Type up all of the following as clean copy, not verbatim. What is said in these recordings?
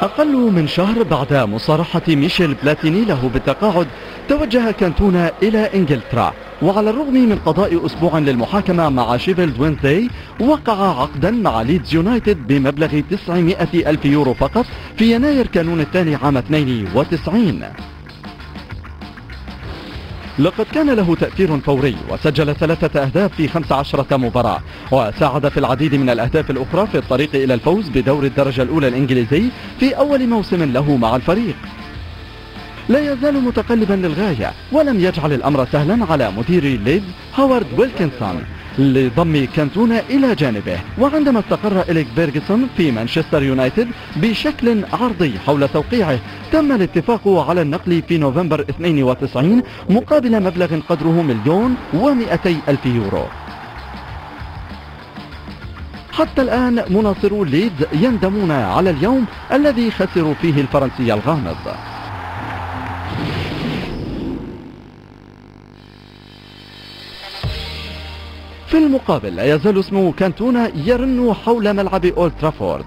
أقل من شهر بعد مصارحة ميشيل بلاتيني له بالتقاعد، توجه كانتونا إلى إنجلترا، وعلى الرغم من قضاء أسبوع للمحاكمة مع شيفيلد وينزداي، وقع عقدا مع ليدز يونايتد بمبلغ 900 ألف يورو فقط في يناير كانون الثاني عام 92. لقد كان له تأثير فوري، وسجل 3 أهداف في 15 مباراة، وساعد في العديد من الأهداف الأخرى في الطريق إلى الفوز بدور الدرجة الأولى الإنجليزي في أول موسم له مع الفريق. لا يزال متقلبا للغاية، ولم يجعل الأمر سهلا على مدير ليدز هوارد ويلكنسون لضم كانتونا إلى جانبه. وعندما استقر إليك فيرغسون في مانشستر يونايتد بشكل عرضي حول توقيعه، تم الاتفاق على النقل في نوفمبر 92 مقابل مبلغ قدره 1,200,000 يورو. حتى الآن مناصرو ليدز يندمون على اليوم الذي خسروا فيه الفرنسي الغامض. في المقابل لا يزال اسم كانتونا يرن حول ملعب أولد ترافورد.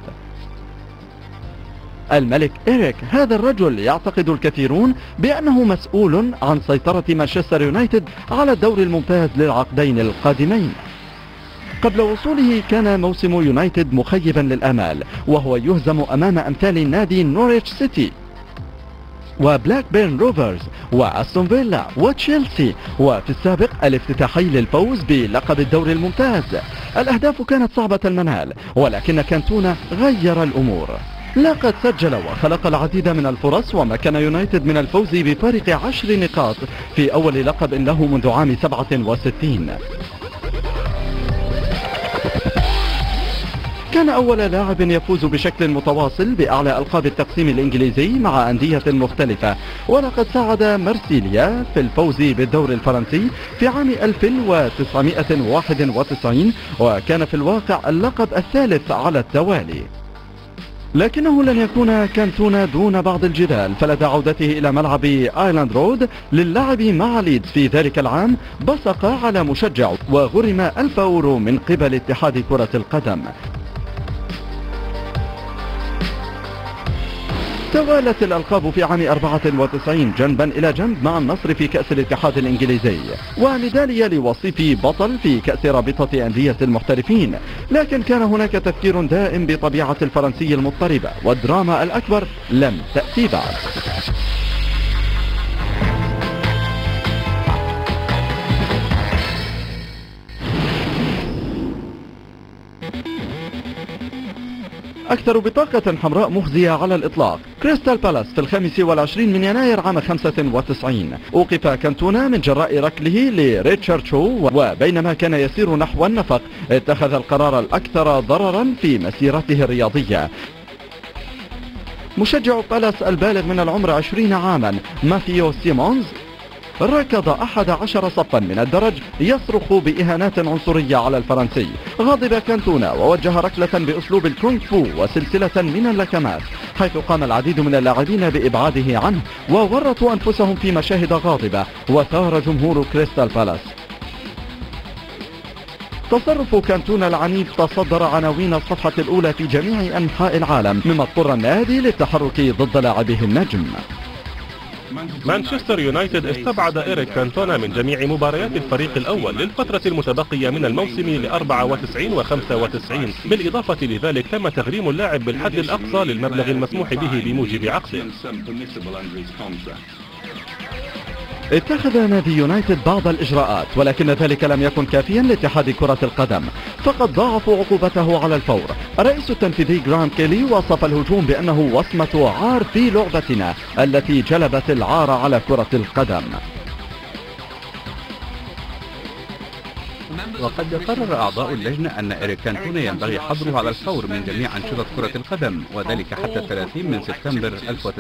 الملك إيريك، هذا الرجل يعتقد الكثيرون بأنه مسؤول عن سيطرة مانشستر يونايتد على الدوري الممتاز للعقدين القادمين. قبل وصوله كان موسم يونايتد مخيبا للآمال، وهو يهزم أمام أمثال نادي نوريتش سيتي وبلاك بيرن روفرز وأستون فيلا وتشيلسي، وفي السابق الافتتاحي للفوز بلقب الدوري الممتاز. الأهداف كانت صعبة المنال، ولكن كانتونا غير الأمور. لقد سجل وخلق العديد من الفرص، ومكن يونايتد من الفوز بفارق 10 نقاط في أول لقب له منذ عام 67. كان أول لاعب يفوز بشكل متواصل بأعلى ألقاب التقسيم الإنجليزي مع أندية مختلفة، ولقد ساعد مرسيليا في الفوز بالدوري الفرنسي في عام 1991، وكان في الواقع اللقب الثالث على التوالي. لكنه لن يكون كانتونا دون بعض الجدال، فلدى عودته إلى ملعب آيلاند رود للعب مع ليدز في ذلك العام بصق على مشجع وغرم 1000 يورو من قبل اتحاد كرة القدم. توالت الألقاب في عام 94 جنبا إلى جنب مع النصر في كأس الاتحاد الإنجليزي، وميدالية لوصيف بطل في كأس رابطة أندية المحترفين. لكن كان هناك تفكير دائم بطبيعة الفرنسي المضطربة، والدراما الأكبر لم تأتي بعد. أكثر بطاقة حمراء مخزية على الإطلاق، كريستال بالاس في 25 من يناير عام 95. أوقف كانتونا من جراء ركله لريتشارد شو، وبينما كان يسير نحو النفق اتخذ القرار الأكثر ضررا في مسيرته الرياضية. مشجع بالاس البالغ من العمر 20 عاما ماثيو سيمونز ركض 11 صفا من الدرج يصرخ بإهانات عنصرية على الفرنسي. غضب كانتونا ووجه ركلة بأسلوب الكونغ فو وسلسلة من اللكمات، حيث قام العديد من اللاعبين بإبعاده عنه وورطوا أنفسهم في مشاهد غاضبة، وثار جمهور كريستال بالاس. تصرف كانتونا العنيف تصدر عناوين الصفحة الأولى في جميع أنحاء العالم، مما اضطر النادي للتحرك ضد لاعبه النجم. مانشستر يونايتد استبعد إيريك كانتونا من جميع مباريات الفريق الأول للفترة المتبقية من الموسم ل 94 و 95. بالإضافة لذلك تم تغريم اللاعب بالحد الأقصى للمبلغ المسموح به بموجب عقده. اتخذ نادي يونايتد بعض الإجراءات، ولكن ذلك لم يكن كافيا لاتحاد كرة القدم، فقد ضاعفوا عقوبته على الفور. الرئيس التنفيذي جرانت كيلي وصف الهجوم بأنه وصمة عار في لعبتنا التي جلبت العار على كرة القدم. وقد قرر أعضاء اللجنة أن إيريك كانتونا ينبغي حظره على الفور من جميع أنشطة كرة القدم، وذلك حتى 30 من سبتمبر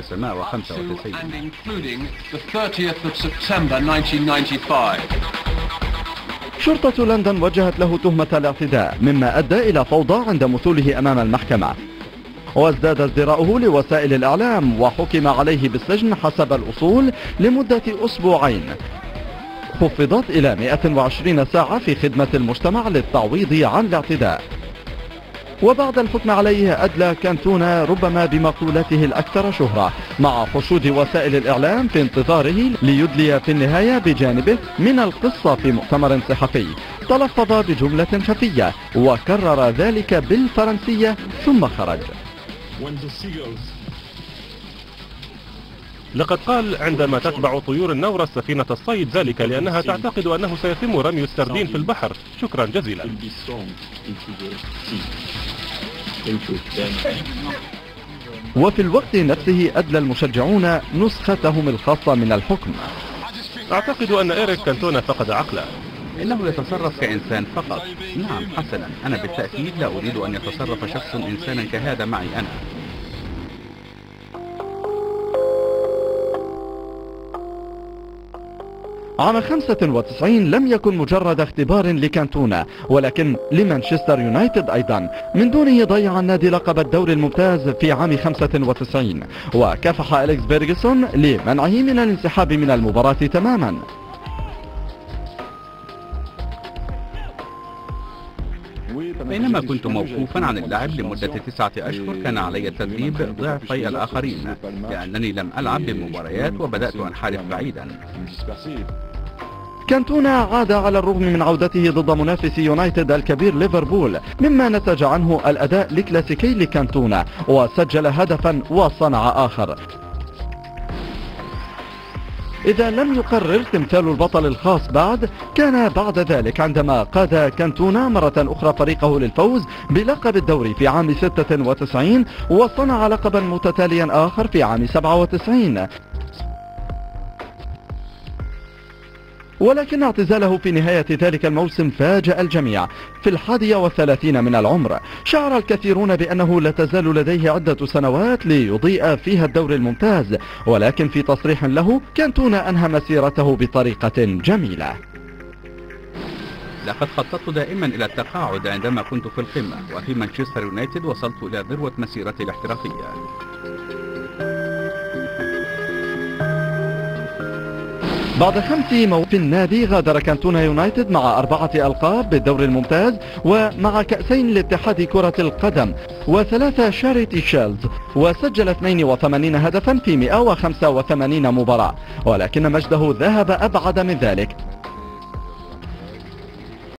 1995. شرطة لندن وجهت له تهمة الاعتداء، مما أدى إلى فوضى عند مثوله أمام المحكمة، وازداد ازدراؤه لوسائل الإعلام، وحكم عليه بالسجن حسب الأصول لمدة أسبوعين، خفضت إلى 120 ساعة في خدمة المجتمع للتعويض عن الاعتداء. وبعد الحكم عليه أدلى كانتونا ربما بمقولته الأكثر شهرة مع حشود وسائل الإعلام في انتظاره ليدلي في النهاية بجانبه من القصة في مؤتمر صحفي. تلفظ بجملة خفية وكرر ذلك بالفرنسية ثم خرج. لقد قال: عندما تتبع طيور النورس سفينة الصيد ذلك لأنها تعتقد أنه سيتم رمي السردين في البحر. شكرا جزيلا. وفي الوقت نفسه أدلى المشجعون نسختهم الخاصة من الحكم. أعتقد أن إريك كانتونا فقد عقله. إنه يتصرف كإنسان فقط. نعم حسنا، أنا بالتأكيد لا أريد أن يتصرف شخص إنسانا كهذا معي أنا. عام 95 لم يكن مجرد اختبار لكانتونا ولكن لمانشستر يونايتد أيضا. من دونه ضيع النادي لقب الدوري الممتاز في عام 95 وكافح أليكس فيرغسون لمنعه من الانسحاب من المباراة تماما. بينما كنت موقوفا عن اللعب لمدة 9 أشهر كان علي التدريب ضعفي الآخرين لأنني لم ألعب بالمباريات وبدأت أنحرف بعيدا. كانتونا عاد على الرغم من عودته ضد منافس يونايتد الكبير ليفربول مما نتج عنه الأداء الكلاسيكي لكانتونا وسجل هدفا وصنع آخر. إذا لم يقرر تمثال البطل الخاص كان بعد ذلك عندما قاد كانتونا مرة أخرى فريقه للفوز بلقب الدوري في عام 96 وصنع لقبا متتاليا آخر في عام 97. ولكن اعتزاله في نهاية ذلك الموسم فاجأ الجميع. في 31 من العمر شعر الكثيرون بأنه لا تزال لديه عدة سنوات ليضيء فيها الدوري الممتاز، ولكن في تصريح له كانتونا أنهى مسيرته بطريقة جميلة. لقد خططت دائما إلى التقاعد عندما كنت في القمة، وفي مانشستر يونايتد وصلت إلى ذروة مسيرتي الاحترافية. بعد 5 في النادي غادر كانتونا يونايتد مع 4 ألقاب بالدوري الممتاز ومع كأسين لاتحاد كرة القدم و3 شاريتي شيلدز، وسجل 82 هدفا في 185 مباراة. ولكن مجده ذهب أبعد من ذلك